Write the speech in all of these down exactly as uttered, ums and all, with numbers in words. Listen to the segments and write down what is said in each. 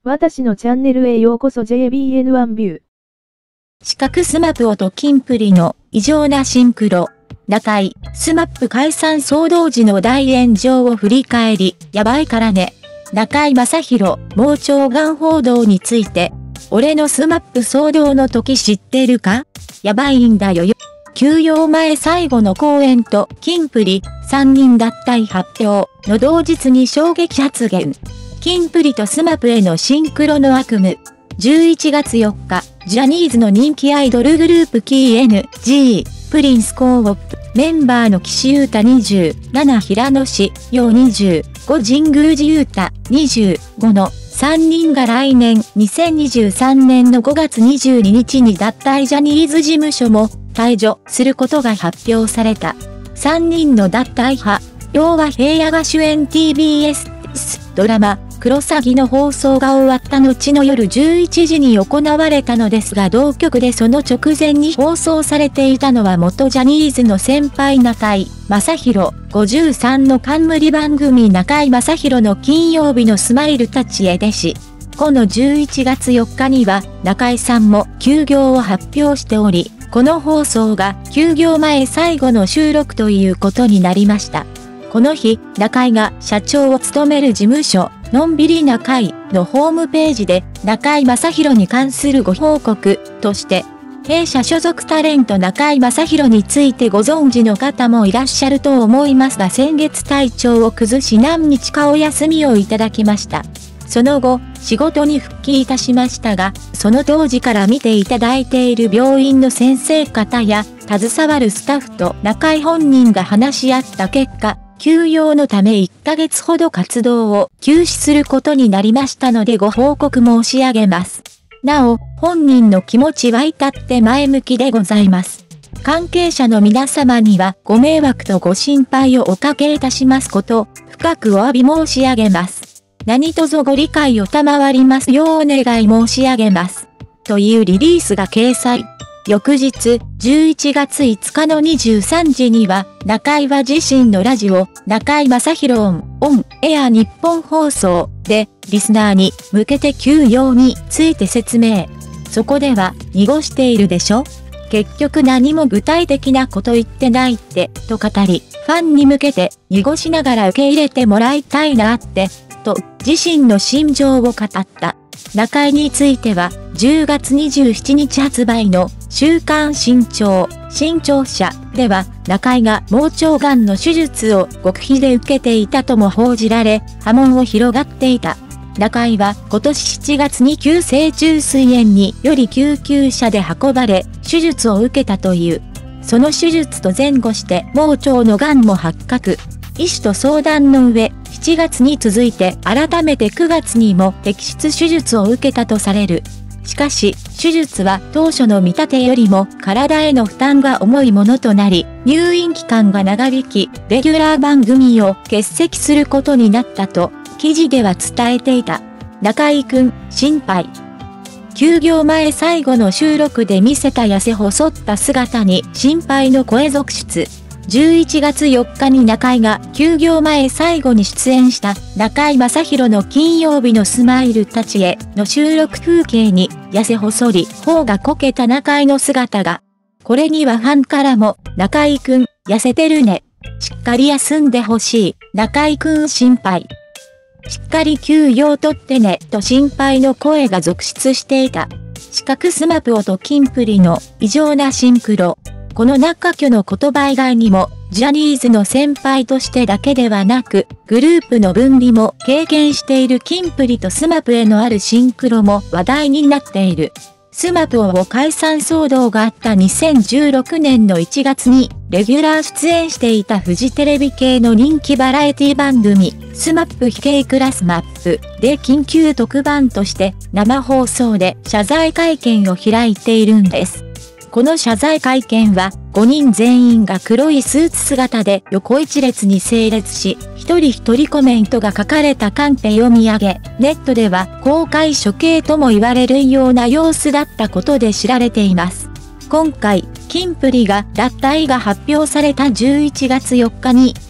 私のチャンネルへようこそ ジェイビーエヌワン ビュー。 四角スマップとキンプリの異常なシンクロ。中井、スマップ解散騒動時の大炎上を振り返り、やばいからね。中井正広、盲腸がん報道について。俺のスマップ騒動の時知ってるか？やばいんだよよ。休養前最後の公演とキンプリさんにん脱退発表の同日に衝撃発言。キンプリとスマップへのシンクロの悪夢。じゅういちがつよっか、ジャニーズの人気アイドルグループ キーエヌジー、プリンスコーオップ、メンバーの岸優太にじゅうなな、平野紫耀にじゅうご、神宮寺優太にじゅうごのさんにんが来年にせんにじゅうさんねんのごがつにじゅうににちに脱退ジャニーズ事務所も退場することが発表された。さんにんの脱退派、要は平野が主演 ティービーエス ドラマ、クロサギの放送が終わった後の夜じゅういちじに行われたのですが同局でその直前に放送されていたのは元ジャニーズの先輩中井正広ごじゅうさんの冠番組中井正広の金曜日のスマイルタッチへでし。このじゅういちがつよっかには中井さんも休業を発表しており、この放送が休業前最後の収録ということになりました。この日、中井が社長を務める事務所、のんびり中井のホームページで中井正広に関するご報告として、弊社所属タレント中井正広についてご存知の方もいらっしゃると思いますが先月体調を崩し何日かお休みをいただきました。その後、仕事に復帰いたしましたが、その当時から見ていただいている病院の先生方や、携わるスタッフと中井本人が話し合った結果、休養のためいっかげつほど活動を休止することになりましたのでご報告申し上げます。なお、本人の気持ちは至って前向きでございます。関係者の皆様にはご迷惑とご心配をおかけいたしますこと、深くお詫び申し上げます。何卒ご理解を賜りますようお願い申し上げます。というリリースが掲載。翌日、じゅういちがついつかのにじゅうさんじには、中井は自身のラジオ、中井正広オン、オンエア日本放送で、リスナーに向けて休養について説明。そこでは、濁しているでしょ？結局何も具体的なこと言ってないって、と語り、ファンに向けて濁しながら受け入れてもらいたいなって、と自身の心情を語った。中井については、じゅうがつにじゅうしちにち発売の週刊新潮、新潮社では、中井が盲腸がんの手術を極秘で受けていたとも報じられ、波紋を広がっていた。中井は今年しちがつに急性虫垂炎により救急車で運ばれ、手術を受けたという。その手術と前後して盲腸のがんも発覚。医師と相談の上、しちがつに続いて改めてくがつにも摘出手術を受けたとされる。しかし、手術は当初の見立てよりも体への負担が重いものとなり、入院期間が長引き、レギュラー番組を欠席することになったと、記事では伝えていた。中井くん、心配。休業前最後の収録で見せた痩せ細った姿に心配の声続出。じゅういちがつよっかに中井が休業前最後に出演した中井正広の金曜日のスマイルタッチへの収録風景に痩せ細り頬がこけた中井の姿が。これにはファンからも中井くん痩せてるね。しっかり休んでほしい。中井くん心配。しっかり休養とってねと心配の声が続出していた。四角スマップとキンプリの異常なシンクロ。この中居の言葉以外にも、ジャニーズの先輩としてだけではなく、グループの分離も経験しているキンプリとスマップへのあるシンクロも話題になっている。スマップを解散騒動があったにせんじゅうろくねんのいちがつに、レギュラー出演していたフジテレビ系の人気バラエティ番組、スマップ非系クラスマップで緊急特番として生放送で謝罪会見を開いているんです。この謝罪会見はごにん全員が黒いスーツ姿で横一列に整列し、一人一人コメントが書かれたカンペ読み上げ、ネットでは公開処刑とも言われるような様子だったことで知られています。今回、キンプリが脱退が発表されたじゅういちがつよっかに、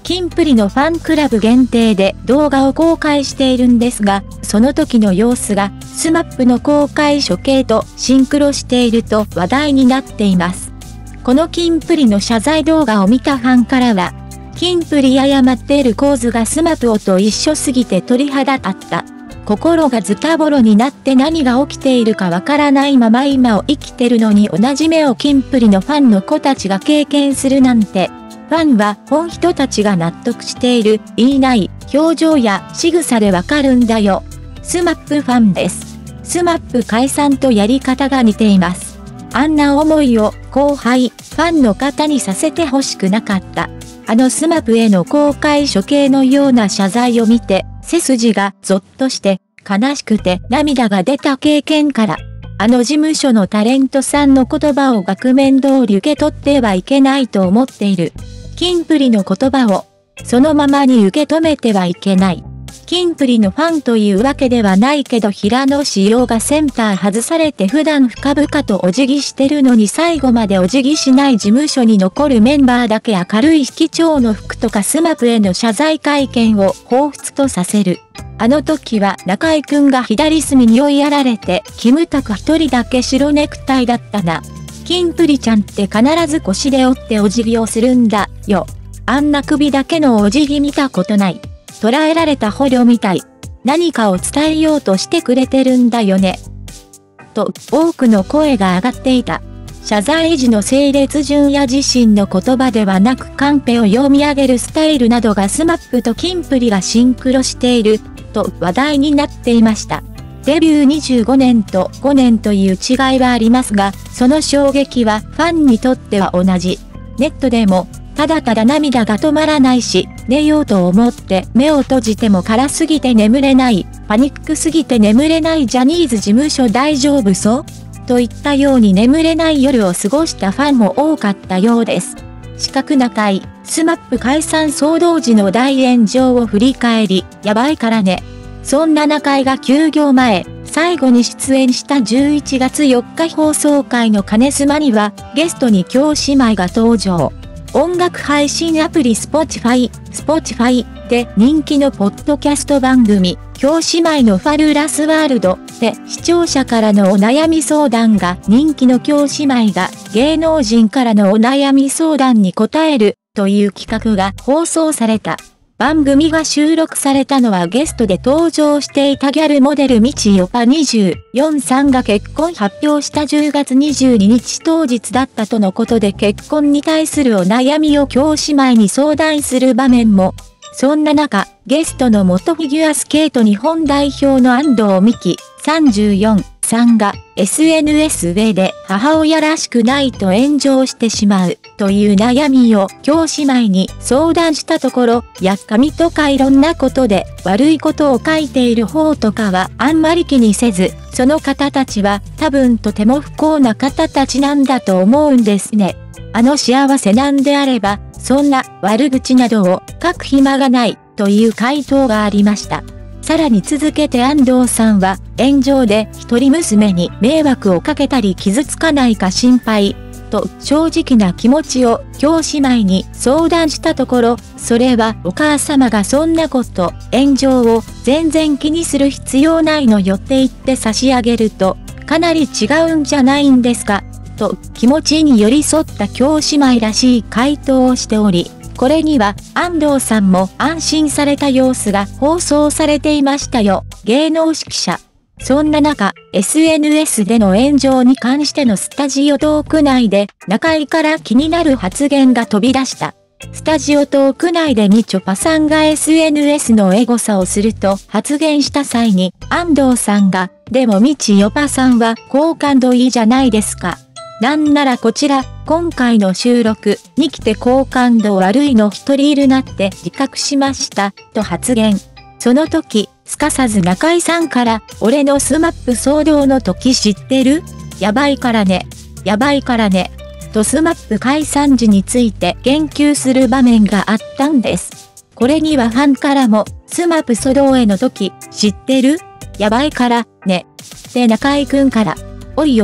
キンプリのファンクラブ限定で動画を公開しているんですが、その時の様子がスマップの公開処刑とシンクロしていると話題になっています。このキンプリの謝罪動画を見たファンからは、キンプリ謝っている構図がスマップと一緒すぎて鳥肌立った。心がズタボロになって何が起きているかわからないまま今を生きてるのに同じ目をキンプリのファンの子たちが経験するなんて。ファンは本人たちが納得している、言いない、表情や仕草でわかるんだよ。スマップファンです。スマップ解散とやり方が似ています。あんな思いを後輩、ファンの方にさせてほしくなかった。あのスマップへの公開処刑のような謝罪を見て、背筋がゾッとして、悲しくて涙が出た経験から、あの事務所のタレントさんの言葉を額面通り受け取ってはいけないと思っている。キンプリの言葉を、そのままに受け止めてはいけない。キンプリのファンというわけではないけど平野紫耀がセンター外されて普段深々とお辞儀してるのに最後までお辞儀しない事務所に残るメンバーだけ明るい色調の服とかスマップへの謝罪会見を彷彿とさせる。あの時は中居くんが左隅に追いやられてキムタク一人だけ白ネクタイだったな。キンプリちゃんって必ず腰で折ってお辞儀をするんだよ。あんな首だけのお辞儀見たことない。捉えられた捕虜みたい。何かを伝えようとしてくれてるんだよね。と多くの声が上がっていた。謝罪時の整列順や自身の言葉ではなくカンペを読み上げるスタイルなどがスマップとキンプリがシンクロしていると話題になっていました。デビューにじゅうごねんとごねんという違いはありますが、その衝撃はファンにとっては同じ。ネットでも、ただただ涙が止まらないし、寝ようと思って目を閉じても辛すぎて眠れない、パニックすぎて眠れないジャニーズ事務所大丈夫そうといったように眠れない夜を過ごしたファンも多かったようです。四角中井、スマップ解散騒動時の大炎上を振り返り、やばいからね。そんな中井が休業前、最後に出演したじゅういちがつよっか放送回のカネスマには、ゲストに京姉妹が登場。音楽配信アプリ Spotify、Spotify で人気のポッドキャスト番組、京姉妹のファルラスワールドで視聴者からのお悩み相談が人気の京姉妹が芸能人からのお悩み相談に答えるという企画が放送された。番組が収録されたのはゲストで登場していたギャルモデルみちよぱにじゅうよんさんが結婚発表したじゅうがつにじゅうににち当日だったとのことで結婚に対するお悩みを京姉妹に相談する場面も。そんな中、ゲストの元フィギュアスケート日本代表の安藤美希さんじゅうよんさんが エスエヌエス 上で母親らしくないと炎上してしまうという悩みを京姉妹に相談したところ、やっかみとかいろんなことで悪いことを書いている方とかはあんまり気にせず、その方たちは多分とても不幸な方たちなんだと思うんですね。あの幸せなんであれば、そんな悪口などを書く暇がないという回答がありました。さらに続けて安藤さんは炎上で一人娘に迷惑をかけたり傷つかないか心配と正直な気持ちを京姉妹に相談したところ、それはお母様がそんなこと炎上を全然気にする必要ないのよって言って差し上げるとかなり違うんじゃないんですかと気持ちに寄り添った京姉妹らしい回答をしており、これには安藤さんも安心された様子が放送されていましたよ。芸能識者。そんな中、エスエヌエス での炎上に関してのスタジオトーク内で中井から気になる発言が飛び出した。スタジオトーク内でみちょぱさんが エスエヌエス のエゴサをすると発言した際に安藤さんが、でもみちよぱさんは好感度いいじゃないですか。なんならこちら、今回の収録に来て好感度悪いの一人いるなって自覚しました、と発言。その時、すかさず中井さんから、俺のスマップ騒動の時知ってる？やばいからね。やばいからね。とスマップ解散時について言及する場面があったんです。これにはファンからも、スマップ騒動への時、知ってる？やばいからね。で中井くんから、おいおい。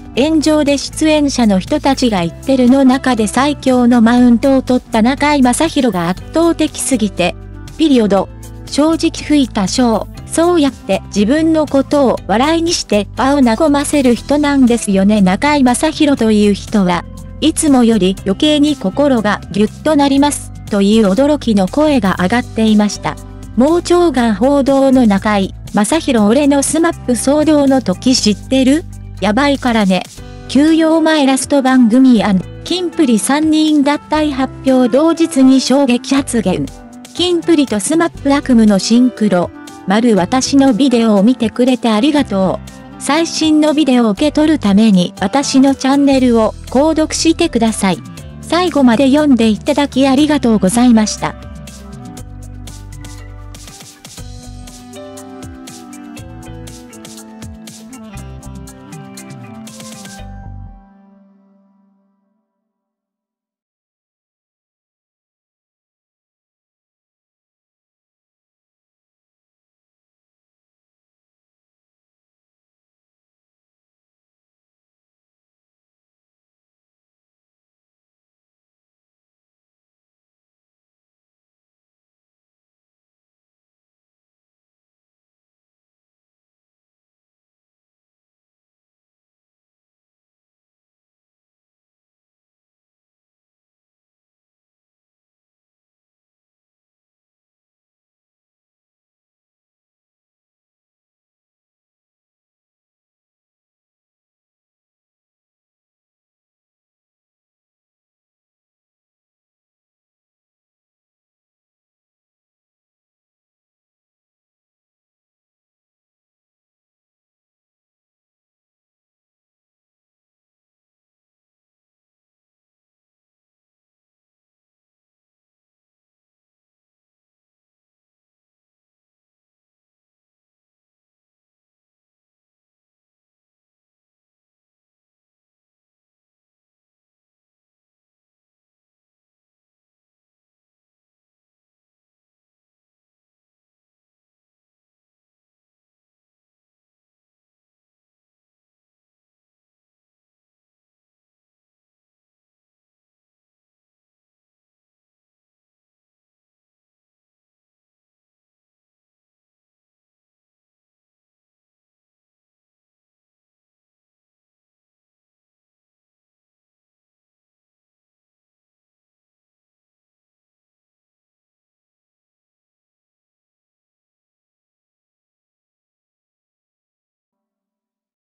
炎上で出演者の人たちが言ってるの中で最強のマウントを取った中居正広が圧倒的すぎて、ピリオド。正直吹いたショー。そうやって自分のことを笑いにして場を和ませる人なんですよね。中居正広という人はいつもより余計に心がギュッとなりますという驚きの声が上がっていました。盲腸がん報道の中居正広俺のスマップ騒動の時知ってる？やばいからね。休養前ラスト番組&キンプリさんにん脱退発表同日に衝撃発言。キンプリとスマップ悪夢のシンクロ。丸私のビデオを見てくれてありがとう。最新のビデオを受け取るために私のチャンネルを購読してください。最後まで読んでいただきありがとうございました。